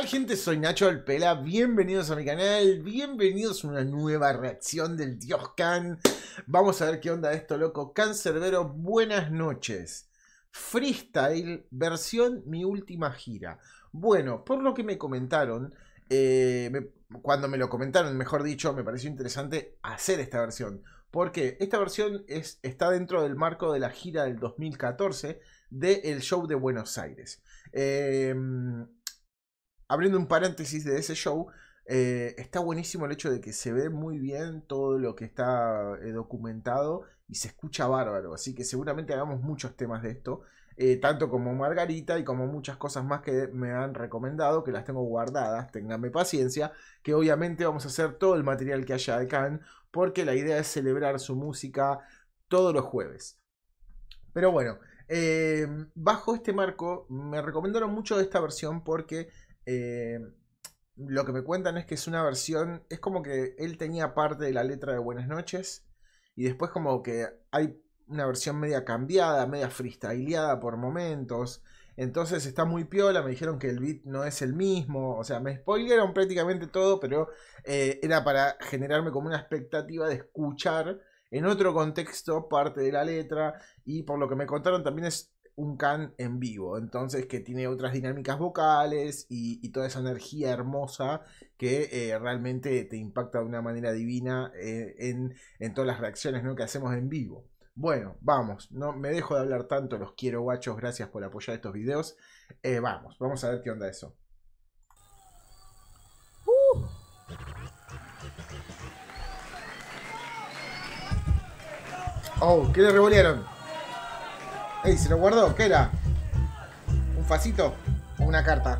tal, gente? Soy Nacho del Pela, bienvenidos a mi canal, bienvenidos a una nueva reacción del Dios Can. Vamos a ver qué onda esto, loco. Cancerbero, buenas noches. Freestyle, versión Mi Última Gira. Bueno, por lo que me comentaron, cuando me lo comentaron, mejor dicho, me pareció interesante hacer esta versión. Porque esta versión está dentro del marco de la gira del 2014 del show de Buenos Aires. Abriendo un paréntesis de ese show, está buenísimo el hecho de que se ve muy bien todo lo que está documentado y se escucha bárbaro. Así que seguramente hagamos muchos temas de esto, tanto como Margarita y como muchas cosas más que me han recomendado, que las tengo guardadas. Ténganme paciencia, que obviamente vamos a hacer todo el material que haya de Can, porque la idea es celebrar su música todos los jueves. Pero bueno, bajo este marco me recomendaron mucho de esta versión porque lo que me cuentan es que es una versión, es como que él tenía parte de la letra de Buenas noches y después como que hay una versión media cambiada, media freestyleada por momentos. Entonces está muy piola, me dijeron que el beat no es el mismo, o sea, me spoilearon prácticamente todo, pero era para generarme como una expectativa de escuchar en otro contexto parte de la letra, y por lo que me contaron también es un Can en vivo, entonces que tiene otras dinámicas vocales y toda esa energía hermosa que realmente te impacta de una manera divina en todas las reacciones, ¿no?, que hacemos en vivo. Bueno, vamos, no me dejo de hablar tanto, los quiero, guachos, gracias por apoyar estos videos. Vamos a ver qué onda eso. Oh, ¿qué le revolearon? Ey, ¿se lo guardó? ¿Qué era? ¿Un facito o una carta?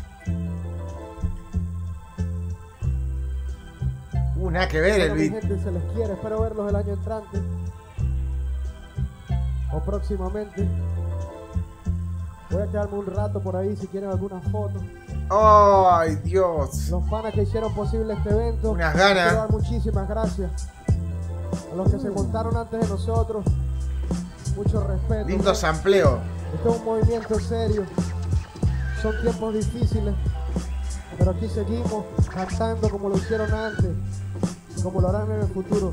Nada que ver el beat. Gente, se les quiere, espero verlos el año entrante o próximamente. Voy a quedarme un rato por ahí si quieren alguna foto. ¡Ay, Dios! Los panas que hicieron posible este evento. Unas ganas. Quiero dar muchísimas gracias a los que se montaron antes de nosotros. Mucho respeto. Lindo sampleo. Este es un movimiento serio. Son tiempos difíciles, pero aquí seguimos cantando como lo hicieron antes, como lo harán en el futuro.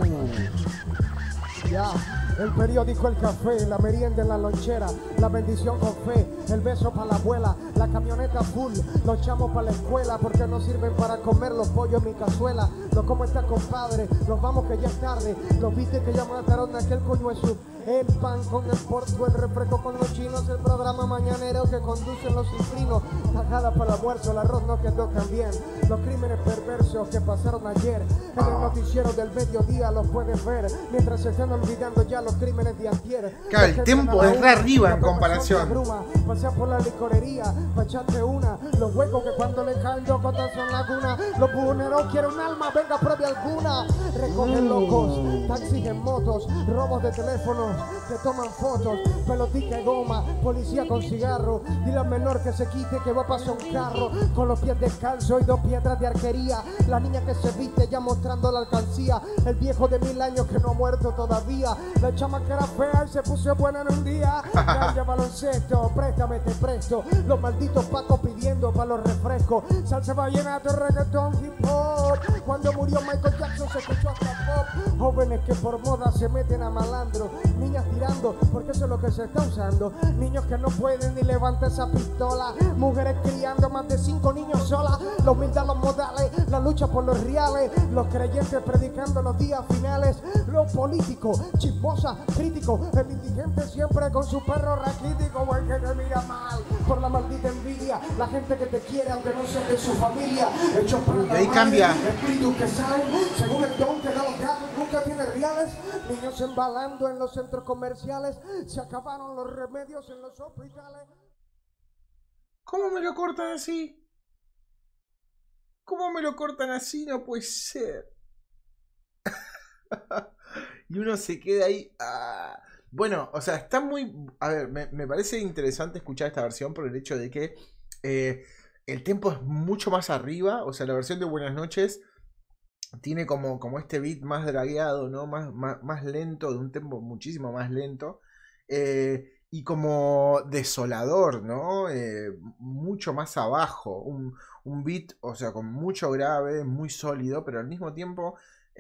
Ya, el periódico, el café, la merienda en la lonchera, la bendición con fe, el beso para la abuela, la camioneta full, los chamos para la escuela, porque no sirven para comer los pollos en mi cazuela. Los como está, compadre, nos vamos que ya es tarde. Los viste que ya mataron a aquel coño eso. El pan con el porto, el refresco con los chinos, el programa mañanero que conducen los cifrinos. Tajada para el almuerzo, el arroz no quedó tan bien. Los crímenes perversos que pasaron ayer, en el noticiero del mediodía los puedes ver, mientras se están olvidando ya los crímenes de antier. Claro, el tiempo es re arriba en comparación. Pasea por la licorería, pa' echarte una. Los huecos que cuando le caen dos gotas son lagunas. Los buhoneros quieren un alma, venga, pruebe alguna. Recogen locos, taxis en motos, robos de teléfonos que toman fotos, pelotica de goma, policía con cigarro. Dile al menor que se quite que va a pasar un carro con los pies descalzos y 2 piedras de arquería. La niña que se viste ya mostrando la alcancía. El viejo de 1000 años que no ha muerto todavía. La chama que era fea y se puso buena en un día. Calla baloncesto, préstame, te presto. Los malditos pacos pidiendo para los refrescos. Salsa vallenato, reggaetón, hip hop. Cuando murió Michael Jackson se escuchó hasta pop. Jóvenes que por moda se meten a malandro. Niñas tirando, porque eso es lo que se está usando. Niños que no pueden ni levantar esa pistola. Mujeres criando más de 5 niños solas. La humildad, los modales, la lucha por los reales. Los creyentes predicando los días finales. Los políticos, chismosas, críticos. El indigente siempre con su perro raquítico. O el que te mira mal por la maldita envidia. La gente que te quiere aunque no sea de su familia. Hechos para y ahí cambia. Espíritus que salen según el don que da los gatos. Nunca tiene reales. Niños embalando en los centros comerciales. Se acabaron los remedios en los hospitales. ¿Cómo me lo cortan así? ¿Cómo me lo cortan así? No puede ser. Y uno se queda ahí. Bueno, o sea, está muy... A ver, me parece interesante escuchar esta versión por el hecho de que el tempo es mucho más arriba. O sea, la versión de Buenas noches tiene como este beat más dragueado, ¿no? Más lento, de un tempo muchísimo más lento. y como desolador, ¿no? Mucho más abajo, un beat, o sea, con mucho grave, muy sólido, pero al mismo tiempo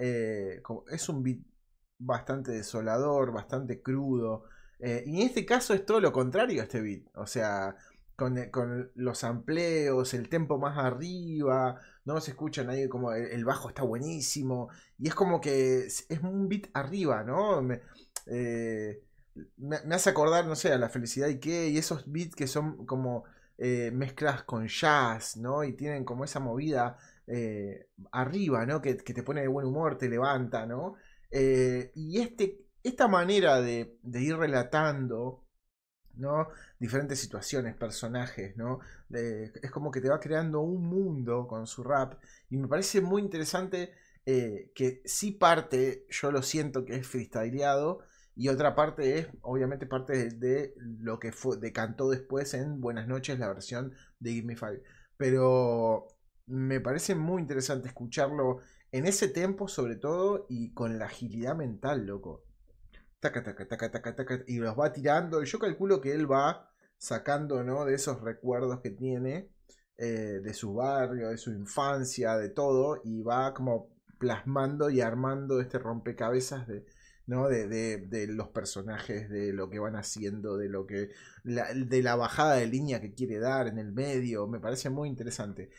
es un beat bastante desolador, bastante crudo. Y en este caso es todo lo contrario a este beat, o sea, con los amplios, el tempo más arriba, no se escuchan ahí como el bajo está buenísimo, y es como que es un beat arriba, ¿no? Eh, me hace acordar, no sé, a La Felicidad y qué, y esos beats que son como mezclas con jazz, ¿no? Y tienen como esa movida arriba, ¿no? Que te pone de buen humor, te levanta, ¿no? Y esta manera de ir relatando, ¿no? Diferentes situaciones, personajes, ¿no? Es como que te va creando un mundo con su rap. Y me parece muy interesante que sí parte, yo lo siento que es freestyleado. Y otra parte es, obviamente, parte de lo que fue, decantó después en Buenas noches, la versión de Give Me Five. Pero me parece muy interesante escucharlo en ese tempo, sobre todo, y con la agilidad mental, loco. Taca, taca, taca, taca, taca, y los va tirando. Y yo calculo que él va sacando, ¿no? De esos recuerdos que tiene, de su barrio, de su infancia, de todo, y va como plasmando y armando este rompecabezas ¿no? De los personajes, de lo que van haciendo, de la bajada de línea que quiere dar en el medio. Me parece muy interesante.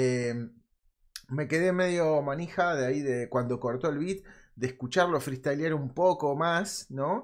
Me quedé medio manija de ahí de cuando cortó el beat, de escucharlo freestylear un poco más, ¿no?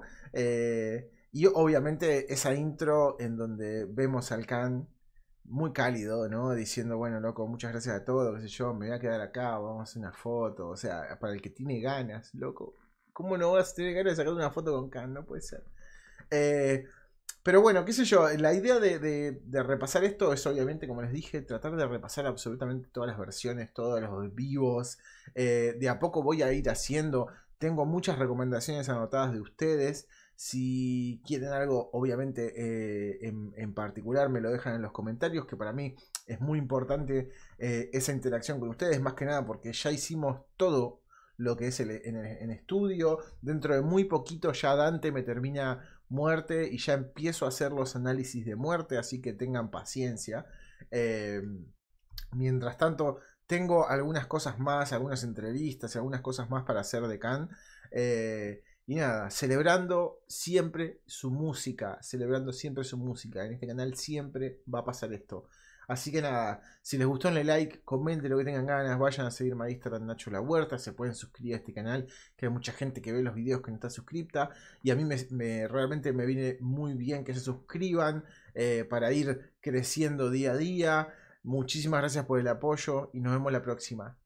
Y obviamente esa intro en donde vemos al Khan muy cálido, ¿no? Diciendo, bueno, loco, muchas gracias a todos, qué sé yo, me voy a quedar acá, vamos a hacer una foto. O sea, para el que tiene ganas, loco. ¿Cómo no vas a tener ganas de sacar una foto con Khan? No puede ser. Eh, pero bueno, qué sé yo, la idea de repasar esto es obviamente, como les dije, tratar de repasar absolutamente todas las versiones, todos los vivos. De a poco voy a ir haciendo, tengo muchas recomendaciones anotadas de ustedes. Si quieren algo, obviamente, en particular, me lo dejan en los comentarios, que para mí es muy importante esa interacción con ustedes, más que nada porque ya hicimos todo lo que es en estudio. Dentro de muy poquito ya Dante me termina muerte y ya empiezo a hacer los análisis de muerte, así que tengan paciencia. Eh, Mientras tanto, tengo algunas cosas más, algunas entrevistas y algunas cosas más para hacer de Khan. Y nada, celebrando siempre su música, celebrando siempre su música. En este canal siempre va a pasar esto. Así que nada, si les gustó, denle like, comenten lo que tengan ganas, vayan a seguirme a Instagram Nacho La Huerta, se pueden suscribir a este canal, que hay mucha gente que ve los videos que no está suscripta, y a mí realmente me viene muy bien que se suscriban para ir creciendo día a día. Muchísimas gracias por el apoyo y nos vemos la próxima.